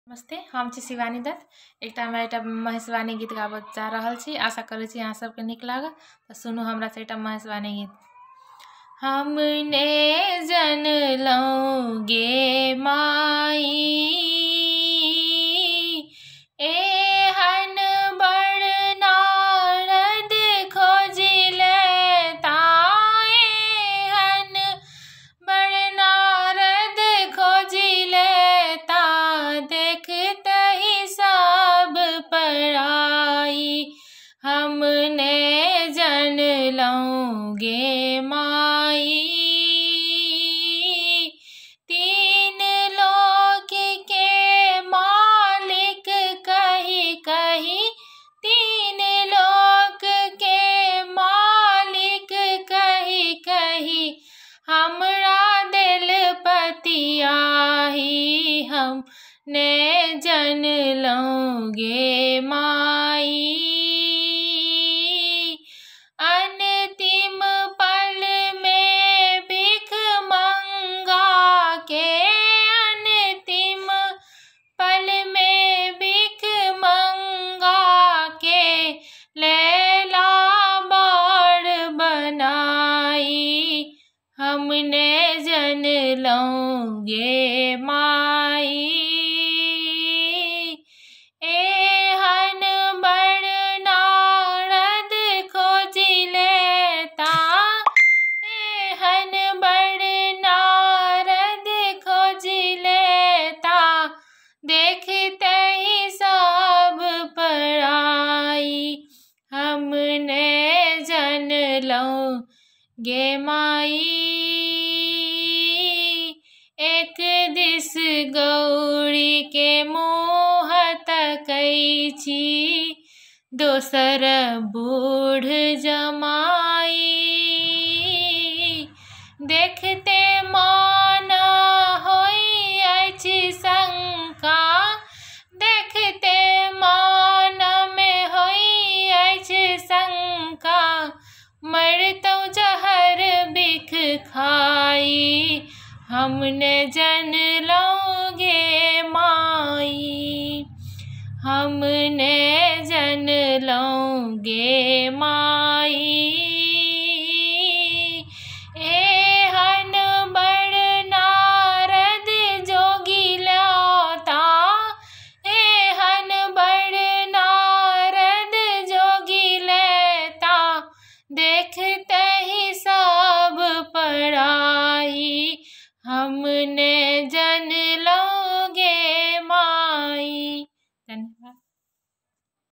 नमस्ते, हम छी शिवानी दत्त। एकटा महेशवाणी गीत गाबऽ जा रहल छी। आशा करै छी अहाँ सबके नीक लागत। तऽ सुनू हमरा से एकटा महेशवाणी गीत। हमने जनलहुँ गे माई, एहन बड़ नारद खोजिले ताँ, एहन बड़ नारद खोजिले ताँ, देखतहि सब पराई। हमने जनलहुँ गे माई, तीन लोक के मालिक कही कही, तीन लोक के मालिक कही कही, हमरा दिल पतियाही। हमने जनलहुँ गे माई, अंतिम पल में भिख मंगा के, अंतिम पल में भिख मंगा के, लैला बार बनाई। हमने जनलहुँ गे माई, एहन बड़ नारद खोजिले ताँ, एहन बड़ नारद खोजिले ताँ, देखतहि सब पराई। हमने जनलहुँ गे माई, एक दिस गौरी के मुँह तकै छी, दोसर बूढ़ जमाई। देखते मन होइ अछि शंका, देखते मन में होइ अछि शंका, मरतौ जहर बिख खाई। हमने जनलहुँ गे माई, हमने जनलहुँ गे माई।